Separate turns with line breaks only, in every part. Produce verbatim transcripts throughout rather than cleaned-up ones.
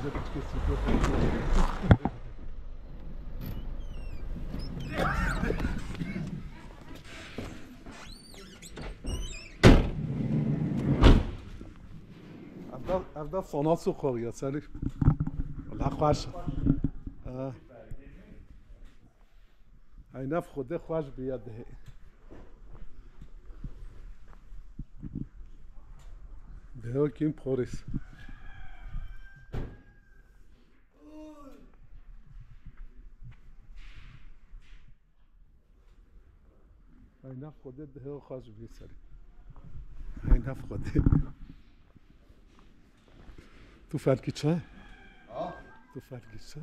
هذا صناص وخوريا سالي والله خوش اه هاي نف خوده خوش بيده ده كيم بوريس هاي نف خوده ده خوش بيسالي هاي نف خوده تو فرقی چه؟
آه
تو فرقی چه؟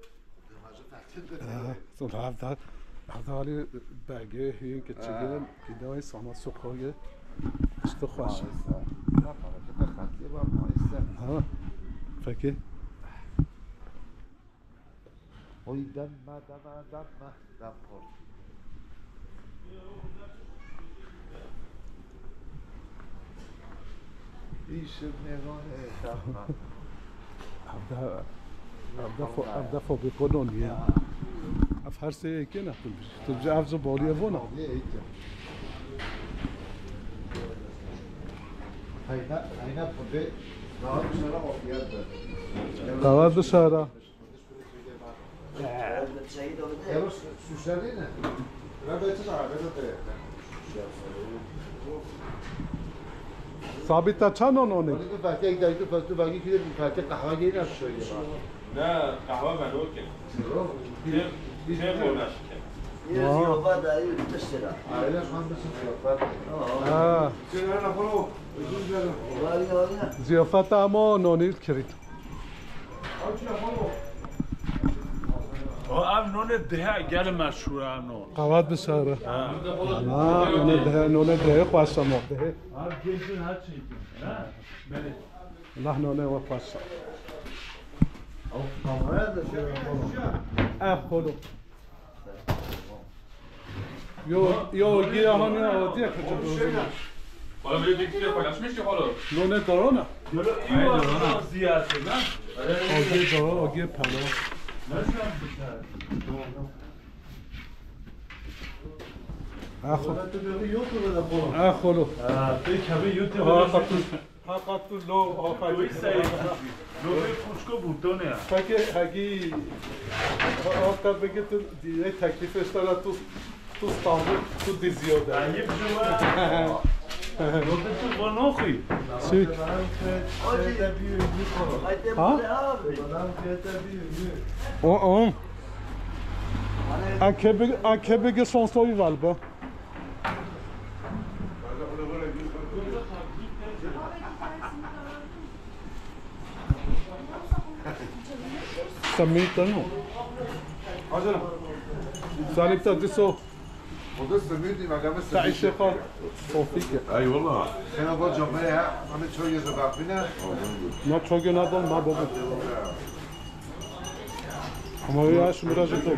آه تو هفته هفته ولی بگه هی که چیگه کیده های ساما سخویه اشتو خوش
نه فقط خطی با مایسته
ها فکر
اوی دم ما دم دم ما دم خورد ایش نگاه دم ما
هفته هفته فوقی کنونیه اف هر سه ایکی نه تو بیشی تو بیشی افزو بالیه وونه
اینا بوده راحت شهر آفیت داره
قواد شهره
یه سوشنی نه نه باید چه داره
ثابت چند آنونه؟
ولی تو فکر یک دایی تو تو بگی که فکر قهوه گیری نشده
نه قهوه منو که چه خورنش که
یه زیافت داری بشتره
آیلش هم بسید زیافت
آه
چه نخورو
ولی ولی نه
زیافت اما نانید کرید
ام نون ده اگر مشهوره ام نون
قواد بشهره نه نون ده نون ده خواسته ما ده
ام گیشون هر چی نه بله
الله نونه و خواسته اه خودو یو یو گیاهانی عادیه که چه
حالا بری دیگه پاکش میشه حالا
نونه دارانه
حالا این واسه زیاده نه
آگه داران آگه پلا
نشم بشه
اه خودو اه خودو
توی کمی یوتیوب
آه خطو ها خطو لو آه
توی
خطو
سعی لو خوشکو بودونه
فکر اگه آتا بگه تو دیگه تکلیفش داره تو تو استانبول تو دی زیاده
عیب شما لو تو با نخوی
چی؟ ها؟ او او اکه بگه اکه بگه سانسوی والبا سمیتانو
حاضرم
سالم تدریسو
خدا سمیدی مگه مثل
تعیش خال صوفیکه
ای والله
خیلی با جامعه همه چای زبق بینه
ما چوگه ندارم ما بابا اما یاش مراجع تو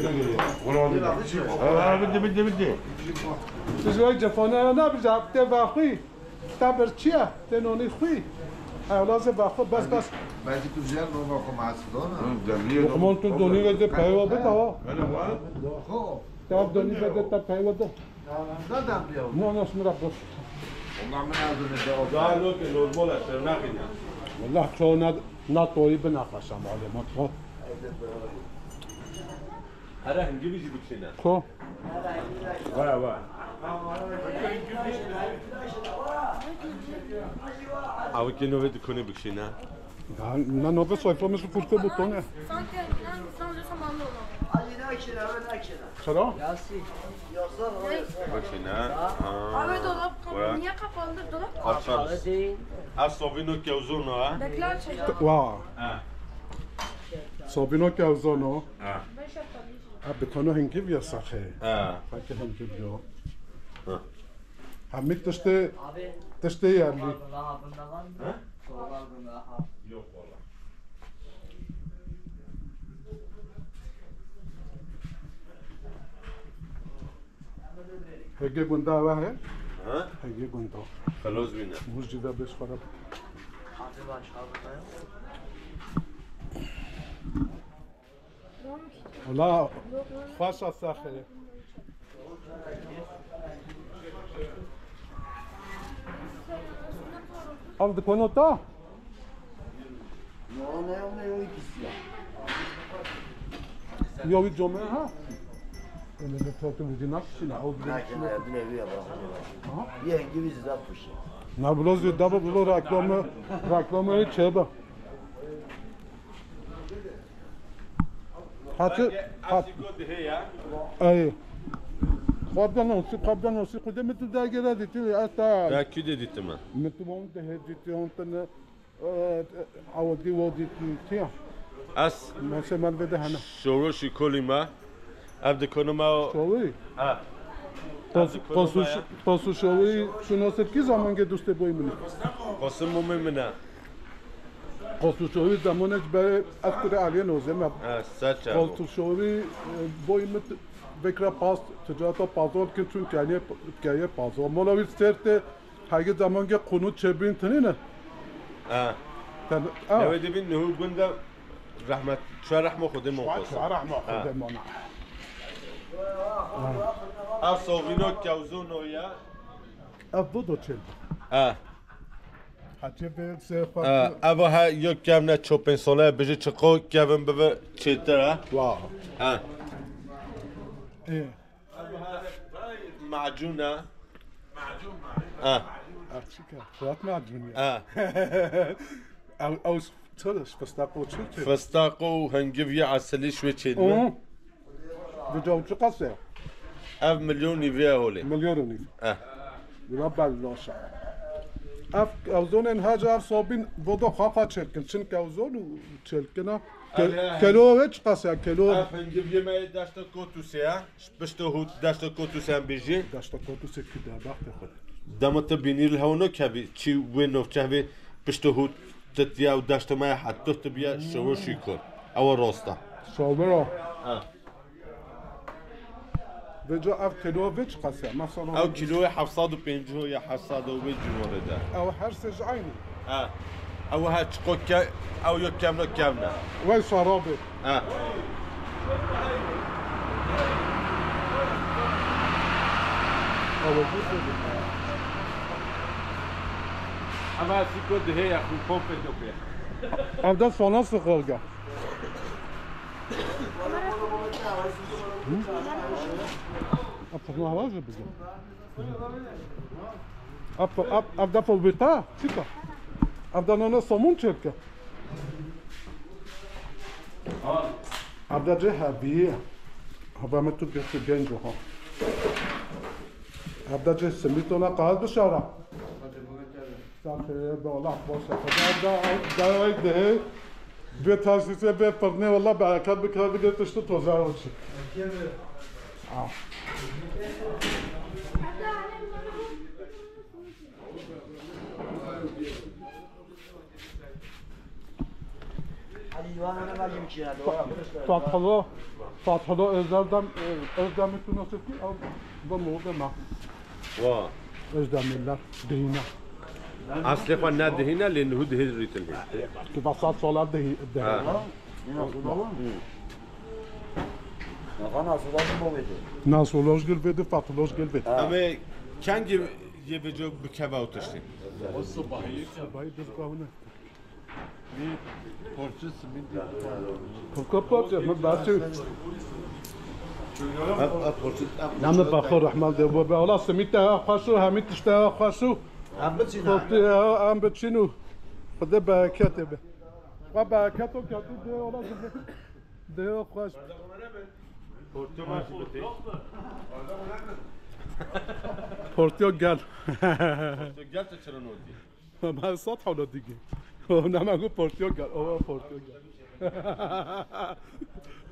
آه بدي بدي بدي
تزوج جفانه انا نبجا تباخي تبر چیه تنونی خوی اولاد باخو بس بس
بعدی تو جر رو با کم حسدانه
خمان تو دونی بده پیوا بده ها
خب
تاب دونی بده تا پیوا ده
دادم بیا
ما ناس میرا بس
والله من ندونه ده
قالوا که نورمال است نخیدم
والله تو ند ناتوی بنقشم ولی ما تو
هر هنگی بیشی بکشینه
تو
وای وای او که نوید کنی بکشینه
نه نو به سویفا مثل فرکه بوتونه چرا؟
بکشینه
Abi dolap kapalı. Niye kapalıdır dolap?
açarız az sobino که اوزون نه
Bekler çocuk.
وا
اه
صابینا که اوزانو
اه
Beş yapalım.
بکنو هنگی بیا سخه
اه
فکر هنگی بیا
اه
همین تشته تشته یعنی
yok valla
هگه گنده اوه
ها
هگه گنده
خلاص بینه
موز جیده بش خورم والله خاص الساخر أرض كونوتا
No, ne on ne ikisi ya.
يوم الجمعة ها اللي بتوقف في نفسنا أو
Lakin hayatın evi yapalım.
ها
Yengi bizi zapmış.
نبلوز دابا بلو راكلام راكلام هي تشابه حتى حتى اي قبل نوصي قبل نوصي قدام تداير هذه تي اتا
اكيد ديت ما
متبون تهدي هونتن عودي ودي تي
اس
ما سمع بده هنا
شوروشي كوليما ابد كونما
شوي
اه
قصوش قصوش شوي شنو سكي زمان دوست بوي مني
قسم مؤمنه
قصوش شوي زمانش به اكثر عليه نوزم
اه ساتشا
قصوش شوي بوي مت بكره باس تجارت بازار که چون کنیه کنیه بازار مالا ویسترت هاگه زمان که قنوت چبین تنینه
اه
تن اه
نودي بين هو بندا رحمه شو رحمه خدي من
شرح
قصه
ما خذ مانا
اصوغينو كاوزونو يا
افضل تشيل
اه
حتى به سيفا
اه ابا ها يو كامنا تشوبين سولا بيجي تشقو كافن بابا تشيترا
واو
اه
ايه
معجونه اه
ارتشيكا فات مع الدنيا
اه
او او ترش فستاقو تشيل
فستاقو هنجيفيا عسلي شوي تشيل
اه بجو تقصر
اف مليون يفيا هولي
مليون ونيف
اه
رب اللاشا اف اوزون انهاجر صوبين بودو خافا تشلكن شن كاوزون وتشلكنا كيلو ويتش قاسا كيلو
اف هنجيفيا ما داشتا كوتوسيا بشتو هو داشتا كوتوسيا بيجي
داشتا كوتو سكيدا باخت خد
دمت بينير الهونو كابي تشي وينو تشافي بشتو هو تتيا وداشتا ما حتى تبيا شو شيكون او روستا
صوبرو
اه
بجو اف كيلو ويتش قاسا مثلا
او كيلو حفصاد وبينجو يا حفصاد وبيجي وردا
او حرسج عيني
اه او ها تشقوكا او يو كامنا كامنا
وين شرابي
اه
او بوسو
اما سيكو ده هي اخو بومبي دوبيا
ابدا سوناس خلقا ابدا هواز بزو اب اب ابدا فوبيتا شيكا ابدا نانا سومون تشيكا ابدا جه بي هبا متو بيت جنجو ها ابدا جه سميتونا قاعد بشارع ساخر والله بوسه فدا دا ده به تاسیسه به پرنه والله برکت بکنه بگه تشت توزر باشی آه فتحلا فتحلا ازدم ازدم میتونه سکی او با موقع ما
وا
ازدم ملت دهینه
اصلي خو ناد هنا لانه هو ده ريت الهي
که بسات سالات ده ده
Nafana sudan mı oldu?
ناسولوش گل بده فتحلاش گل بده
اما كان يبجو بكبا وتشتي
باید دستگاهونه
Porçu simidi.
کپاچ من بچه نام بخور رحمت ده و به الله سمیت خوشو همین تشته خوشو
Hem de Çin.
خودی هم بچینو خدا برکت به و برکت و کتی ده الله ده خوش پورتیو گل
قالت تشرو نودي
ما سطح ولا دیگه نه مگو پورتیو گل او پورتیو گل